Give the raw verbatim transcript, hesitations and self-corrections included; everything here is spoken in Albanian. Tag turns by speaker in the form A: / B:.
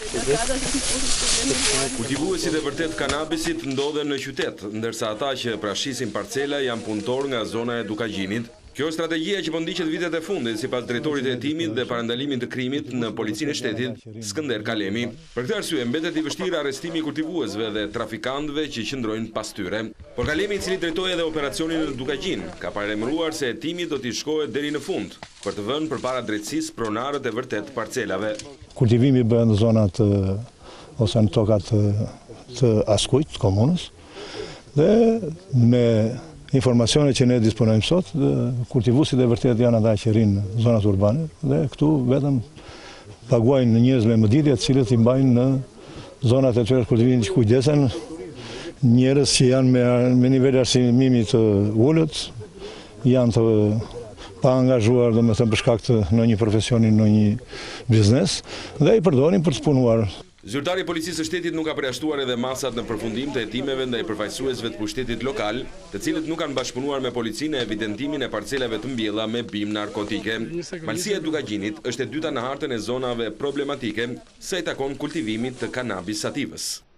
A: Kultivuesit e vërtet kanabisit ndodhen në qytet, ndërsa ata që prashisin parcela janë punëtor nga zona e Dukagjinit. Kjo është strategjia që po ndiqet vitet e fundit sipas drejtorit të hetimit dhe parandalimin të krimit në Policinë e Shtetit, Skënder Kalemi. Për këtë arsye mbetet i vështirë arrestimi i kultivuesve dhe trafikantëve që qëndrojnë pas tyre. Por Kalemi, i cili drejtoi edhe operacionin në Dukagjin, ka paremëruar se hetimi do t'i shkohet deri në fund për të vënë përpara drejtësisë pronarët e vërtet parcelave.
B: Kultivimi bëhet në zonat ose në tokat të Askujt, të komunës, dhe me informacione që ne disponojmë sot, kultivuesit e vërtet janë ata që rinë në zonat urbane dhe këtu vetëm paguajnë njerëz me mëditje të cilët i mbajnë në zonat e tyre kultivimit që kujdesen njerëz që janë me, me nivel arsimimi të ulët, janë të pa angazhuar dhe me thëmë për shkak të në një profesioni, në një biznes dhe i përdorin për të punuar.
A: Zyrtari i Policisë së Shtetit nuk ka përjashtuar edhe masat në përfundim të hetimeve ndaj përfaqësuesve të pushtetit lokal, të cilët nuk kanë bashkëpunuar me policinë në evidentimin e parcelave të mbjella me bimë narkotike. Malësia e Dukagjinit është e dyta në hartën e zonave problematike sa i takon kultivimit të kanabis sativës.